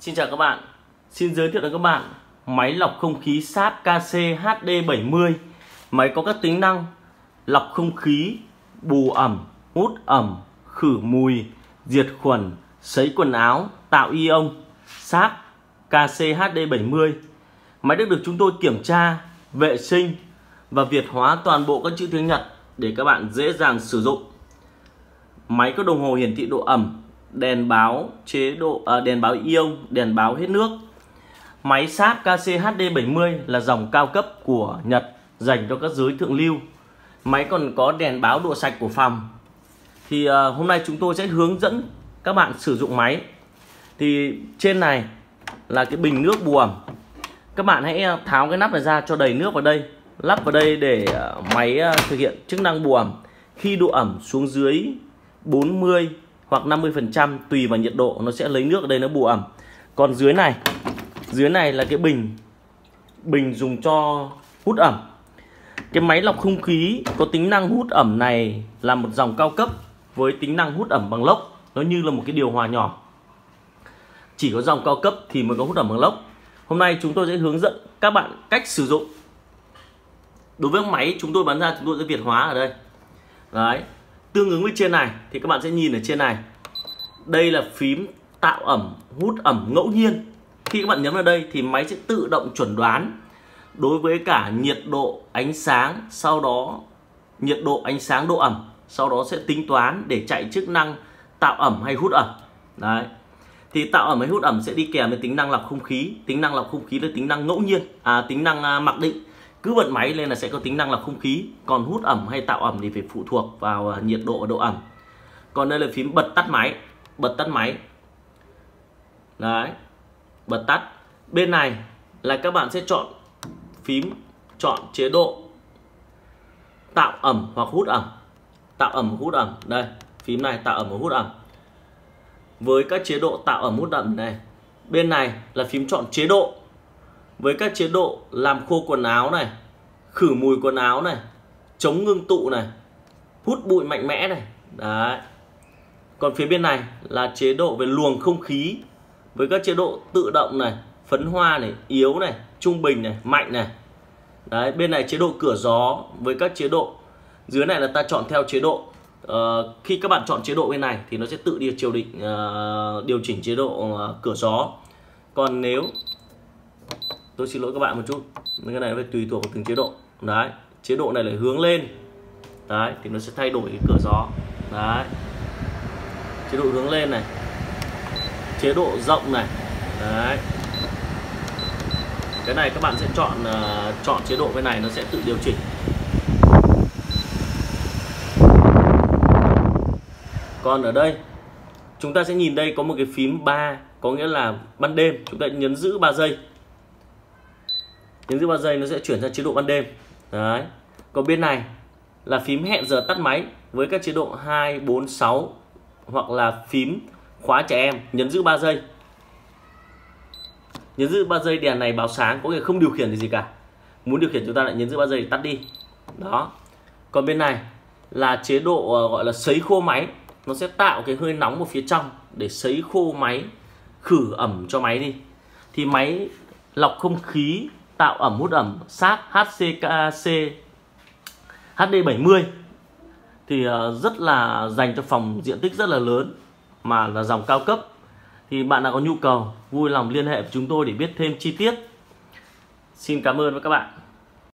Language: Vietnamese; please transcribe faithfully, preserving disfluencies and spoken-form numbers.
Xin chào các bạn. Xin giới thiệu đến các bạn máy lọc không khí Sharp K C H D bảy mươi. Máy có các tính năng lọc không khí, bù ẩm, hút ẩm, khử mùi, diệt khuẩn, sấy quần áo, tạo ion. Sharp K C H D bảy mươi. Máy được được chúng tôi kiểm tra, vệ sinh và việt hóa toàn bộ các chữ tiếng Nhật để các bạn dễ dàng sử dụng. Máy có đồng hồ hiển thị độ ẩm, đèn báo chế độ à, đèn báo ion, đèn báo hết nước. Máy Sharp K C H D bảy mươi là dòng cao cấp của Nhật dành cho các giới thượng lưu. Máy còn có đèn báo độ sạch của phòng. Thì à, hôm nay chúng tôi sẽ hướng dẫn các bạn sử dụng máy. Thì trên này là cái bình nước bù ẩm. Các bạn hãy tháo cái nắp này ra cho đầy nước vào đây, lắp vào đây để máy thực hiện chức năng bù ẩm. Khi độ ẩm xuống dưới bốn mươi hoặc năm mươi phần trăm tùy vào nhiệt độ, nó sẽ lấy nước ở đây nó bù ẩm. Còn dưới này, dưới này là cái bình bình dùng cho hút ẩm. Cái máy lọc không khí có tính năng hút ẩm này là một dòng cao cấp với tính năng hút ẩm bằng lốc. Nó như là một cái điều hòa nhỏ. Chỉ có dòng cao cấp thì mới có hút ẩm bằng lốc. Hôm nay chúng tôi sẽ hướng dẫn các bạn cách sử dụng. Đối với máy chúng tôi bán ra, chúng tôi sẽ việt hóa ở đây. Đấy, tương ứng với trên này thì các bạn sẽ nhìn ở trên này. Đây là phím tạo ẩm, hút ẩm ngẫu nhiên. Khi các bạn nhấn vào đây thì máy sẽ tự động chuẩn đoán đối với cả nhiệt độ, ánh sáng, sau đó nhiệt độ, ánh sáng, độ ẩm, sau đó sẽ tính toán để chạy chức năng tạo ẩm hay hút ẩm. Đấy. Thì tạo ẩm hay hút ẩm sẽ đi kèm với tính năng lọc không khí. Tính năng lọc không khí là tính năng ngẫu nhiên, à, tính năng à, mặc định. Cứ bật máy lên là sẽ có tính năng lọc không khí. Còn hút ẩm hay tạo ẩm thì phải phụ thuộc vào à, nhiệt độ và độ ẩm. Còn đây là phím bật tắt máy. Bật tắt máy. Đấy. Bật tắt. Bên này là các bạn sẽ chọn phím, chọn chế độ tạo ẩm hoặc hút ẩm. Tạo ẩm hoặc hút ẩm. Đây, phím này tạo ẩm hoặc hút ẩm. Với các chế độ tạo ẩm hút ẩm này, bên này là phím chọn chế độ. Với các chế độ làm khô quần áo này, khử mùi quần áo này, chống ngưng tụ này, hút bụi mạnh mẽ này. Đấy. Còn phía bên này là chế độ về luồng không khí. Với các chế độ tự động này, phấn hoa này, yếu này, trung bình này, mạnh này. Đấy, bên này chế độ cửa gió. Với các chế độ dưới này là ta chọn theo chế độ. Uh, khi các bạn chọn chế độ bên này thì nó sẽ tự điều chiều định uh, điều chỉnh chế độ uh, cửa gió. Còn nếu tôi xin lỗi các bạn một chút, cái này phải tùy thuộc vào từng chế độ. Đấy, chế độ này là hướng lên. Đấy, thì nó sẽ thay đổi cái cửa gió. Đấy, chế độ hướng lên này, chế độ rộng này. Đấy, cái này các bạn sẽ chọn uh, chọn chế độ bên này nó sẽ tự điều chỉnh. Còn ở đây chúng ta sẽ nhìn đây có một cái phím ba, có nghĩa là ban đêm. Chúng ta nhấn giữ ba giây. Nhấn giữ ba giây nó sẽ chuyển sang chế độ ban đêm. Đấy. Còn bên này là phím hẹn giờ tắt máy với các chế độ hai, bốn, sáu, hoặc là phím khóa trẻ em, nhấn giữ ba giây. Nhấn giữ ba giây đèn này báo sáng, có nghĩa không điều khiển gì cả. Muốn điều khiển chúng ta lại nhấn giữ ba giây để tắt đi. Đó. Còn bên này là chế độ gọi là sấy khô máy. Nó sẽ tạo cái hơi nóng ở phía trong để sấy khô máy, khử ẩm cho máy đi. Thì máy lọc không khí tạo ẩm hút ẩm Sharp H C K C H D bảy mươi thì rất là dành cho phòng diện tích rất là lớn, mà là dòng cao cấp. Thì bạn nào có nhu cầu vui lòng liên hệ với chúng tôi để biết thêm chi tiết. Xin cảm ơn các bạn.